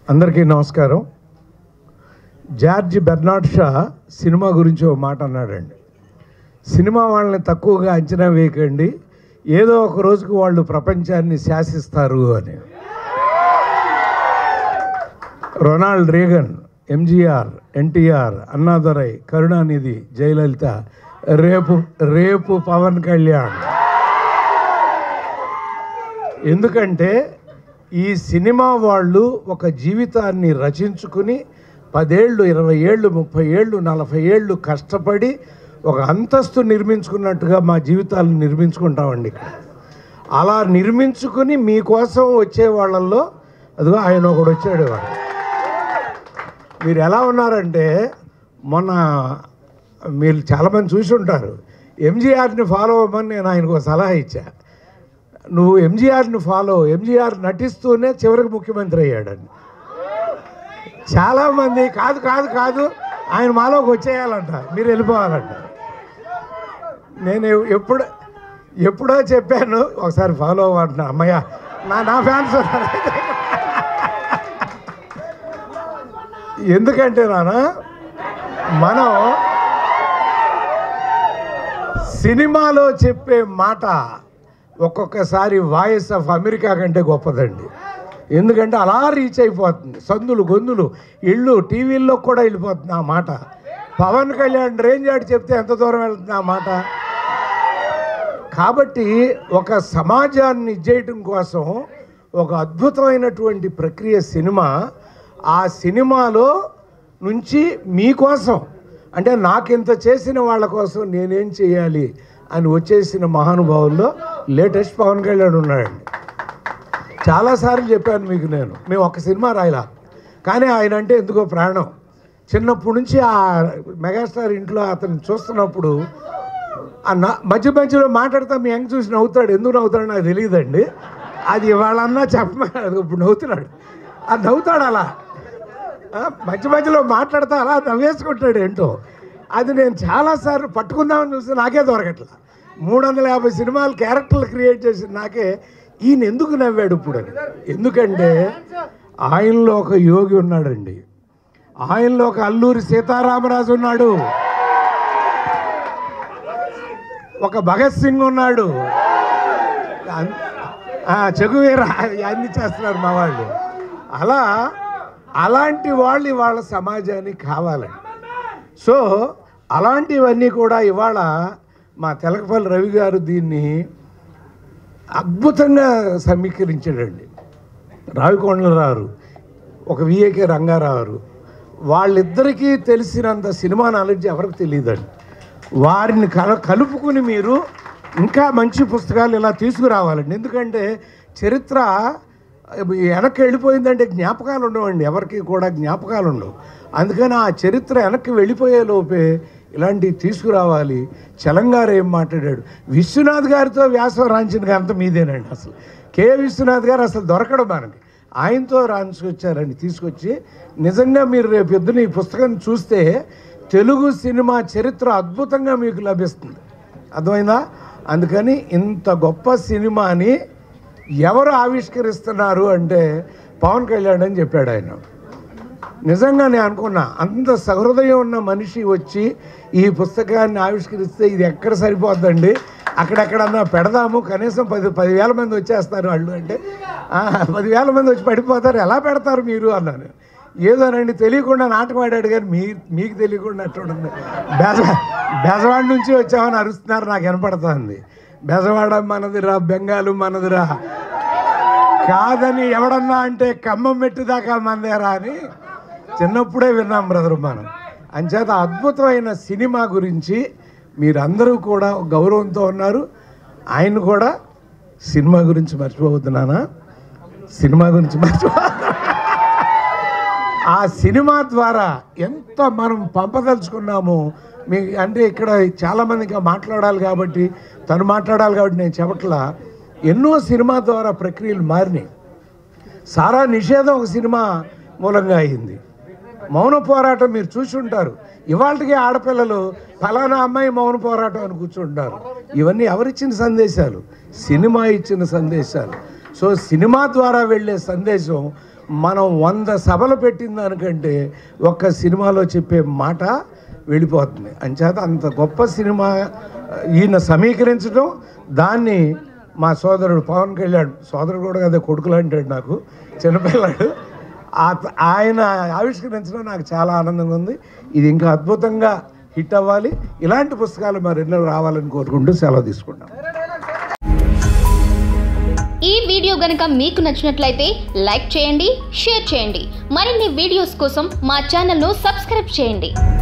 అందరికీ నమస్కారం. George Bernard Shah cinema గురించి ఒక మాట అన్నాడండి. సినిమా వాళ్ళని తక్కువగా అంచనా వేయకండి, ఏదో ఒక రోజుకు వాళ్ళు ప్రపంచాన్ని శాసిస్తారు అని. రొనాల్డ్ రేగన్, ఎంజీఆర్, ఎన్టీఆర్, అన్నాదురై, కరుణానిధి, జయలలిత, రేపు పవన్ కళ్యాణ్. ఎందుకంటే ఈ సినిమా వాళ్ళు ఒక జీవితాన్ని రచించుకుని 10 ఏళ్ళు, 20 ఏళ్ళు, 30 ఏళ్ళు, 40 ఏళ్ళు కష్టపడి ఒక అంతస్తు నిర్మించుకున్నట్టుగా మా జీవితాలను నిర్మించుకుంటామండి. అలా నిర్మించుకుని మీకోసం వచ్చే వాళ్ళల్లో అదిగో ఆయన ఒకడు వచ్చాడు. మీరు ఎలా ఉన్నారంటే, మొన్న మీరు చాలామంది చూసి ఉంటారు, ఎంజీఆర్ని ఫాలో అవ్వమని నేను ఆయనకు ఒక సలహా ఇచ్చా. నువ్వు ఎంజీఆర్ని ఎంజీఆర్ నటిస్తూనే చివరికి ముఖ్యమంత్రి అయ్యాడని. చాలామంది కాదు కాదు కాదు ఆయన మాలోకి వచ్చేయాలంట, మీరు వెళ్ళిపోవాలంట. నేను ఎప్పుడో చెప్పాను, ఒకసారి ఫాలో అవ్వంటున్నా. అమ్మయ్య, నా ఫ్యాన్స్ ఎందుకంటే మనం సినిమాలో చెప్పే మాట ఒక్కొక్కసారి వాయిస్ ఆఫ్ అమెరికా కంటే గొప్పదండి. ఎందుకంటే అలా రీచ్ అయిపోతుంది, సందులు గొంతులు ఇళ్ళు టీవీల్లో కూడా వెళ్ళిపోతుంది ఆ మాట. పవన్ కళ్యాణ్ రేంజ్ ఆడి చెప్తే ఎంత దూరం వెళ్తుంది ఆ మాట. కాబట్టి ఒక సమాజాన్ని చేయటం కోసం ఒక అద్భుతమైనటువంటి ప్రక్రియ సినిమా. ఆ సినిమాలో నుంచి మీకోసం, అంటే నాకింత చేసిన వాళ్ళ కోసం నేనేం చేయాలి అని వచ్చేసిన మహానుభావుల్లో లేటెస్ట్ పవన్ కళ్యాణ్ ఉన్నాడండి. చాలాసార్లు చెప్పాను మీకు, మేము ఒక సినిమా రాయలా, కానీ ఆయన అంటే ఎందుకో ప్రాణం. చిన్నప్పటి నుంచి ఆ మెగాస్టార్ ఇంట్లో అతను చూస్తున్నప్పుడు మధ్య మధ్యలో మాట్లాడితే మీ యంగ్ చూసి నవ్వుతాడు. ఎందుకు నవ్వుతాడు నాకు తెలియదండి, అది వాళ్ళన్నా చెప్పమని ఇప్పుడు నవ్వుతున్నాడు. అది నవ్వుతాడు అలా మధ్య మధ్యలో మాట్లాడితే అలా నవ్వేసుకుంటాడు ఏంటో. అది నేను చాలాసార్లు పట్టుకుందామని చూస్తే నాకే దొరకట్లా. 350 సినిమాలు క్యారెక్టర్లు క్రియేట్ చేసి నాకే ఈయన ఎందుకు నవ్వాడు ఇప్పుడు అని. ఎందుకంటే ఆయనలో ఒక యోగి ఉన్నాడండి, ఆయనలో ఒక అల్లూరి సీతారామరాజు ఉన్నాడు, ఒక భగత్ సింగ్ ఉన్నాడు, చెగువీర అన్ని చేస్తున్నారు మా వాళ్ళు. అలాంటి వాళ్ళు ఇవాళ సమాజానికి కావాలండి. సో అలాంటివన్నీ కూడా ఇవాళ మా తెలకపల్లి రవి గారు దీన్ని అద్భుతంగా సమీకరించాడండి. రావికొండలరావు, ఒక విఏకే రంగారావు, వాళ్ళిద్దరికీ తెలిసినంత సినిమా నాలెడ్జ్ ఎవరికి తెలియదండి. వారిని కలుపుకుని మీరు ఇంకా మంచి పుస్తకాలు ఇలా తీసుకురావాలండి. ఎందుకంటే చరిత్ర వెనక్కి వెళ్ళిపోయిందంటే జ్ఞాపకాలు ఉండవండి, ఎవరికి కూడా జ్ఞాపకాలు ఉండవు. అందుకని ఆ చరిత్ర వెనక్కి వెళ్ళిపోయే లోపే ఇలాంటివి తీసుకురావాలి. చలంగారు ఏం మాట్లాడాడు, విశ్వనాథ్ గారితో వ్యాసం రాయించిన అంత మీదేనండి. అసలు విశ్వనాథ్ గారు అసలు దొరకడం మనకి, ఆయనతో రాయించుకొచ్చారండి. తీసుకొచ్చి నిజంగా మీరు రేపు పొద్దున ఈ పుస్తకం చూస్తే తెలుగు సినిమా చరిత్ర అద్భుతంగా మీకు లభిస్తుంది. అర్థమైందా? అందుకని ఇంత గొప్ప సినిమాని ఎవరు ఆవిష్కరిస్తున్నారు అంటే పవన్ కళ్యాణ్ అని చెప్పాడు ఆయన. నిజంగా నేను అనుకున్నా, అంత సహృదయం ఉన్న మనిషి వచ్చి ఈ పుస్తకాన్ని ఆవిష్కరిస్తే ఇది ఎక్కడ సరిపోద్దండి, అక్కడెక్కడన్నా పెడదాము, కనీసం 10,000 మంది వచ్చేస్తారు వాళ్ళు అంటే. 10,000 మంది వచ్చి పడిపోతారు, ఎలా పెడతారు మీరు అన్నాను. ఏదోనండి తెలియకుండా నాటకం ఆడాడు, కానీ మీకు తెలియకుండా అట్టుంటుంది. బెజవాడ నుంచి వచ్చామని అరుస్తున్నారు, నాకు వినపడుతుంది. బెజవాడ మనదిరా, బెంగాలు మనదిరా కాదని ఎవడన్నా అంటే ఖమ్మం మెట్టు దాకా మందేరా అని చిన్నప్పుడే విన్నాం బ్రదర్ మనం. అంచేత అద్భుతమైన సినిమా గురించి మీరందరూ కూడా గౌరవంతో ఉన్నారు. ఆయన కూడా సినిమా గురించి మర్చిపోతున్నానా, సినిమా గురించి ఆ సినిమా ద్వారా ఎంత మనం పంపదలుచుకున్నామో మీ అంటే ఇక్కడ చాలామందికి మాట్లాడాలి కాబట్టి నేను చెప్పట్లా. ఎన్నో సినిమా ద్వారా ప్రక్రియలు మారినాయి. సారా నిషేధం ఒక సినిమా మూలంగా అయింది. మౌన పోరాటం మీరు చూసి ఉంటారు. ఇవాళకి ఆడపిల్లలు ఫలానా అమ్మాయి మౌన పోరాటం అని కూర్చుంటారు. ఇవన్నీ ఎవరిచ్చిన సందేశాలు? సినిమా ఇచ్చిన సందేశాలు. సో సినిమా ద్వారా వెళ్ళే సందేశం మనం 100 సభలు పెట్టిన దానికంటే ఒక్క సినిమాలో చెప్పే మాట వెళ్ళిపోతుంది. అంచేత అంత గొప్ప సినిమా ఈయన సమీకరించడం, దాన్ని మా సోదరుడు పవన్ కళ్యాణ్, సోదరుడు కూడా కదా, కొడుకులు అంటాడు నాకు, చిన్నపిల్లాడు, ఆయన ఆవిష్కరించడం నాకు చాలా ఆనందంగా ఉంది. ఇది ఇంకా అద్భుతంగా హిట్ అవ్వాలి. ఇలాంటి పుస్తకాలు మరెన్నో రావాలని కోరుకుంటూ సెలవు తీసుకుంటాం. ఈ వీడియో గనుక మీకు నచ్చినట్లయితే లైక్ చేయండి, షేర్ చేయండి. మరిన్ని వీడియోస్ కోసం మా ఛానల్ను సబ్స్క్రైబ్ చేయండి.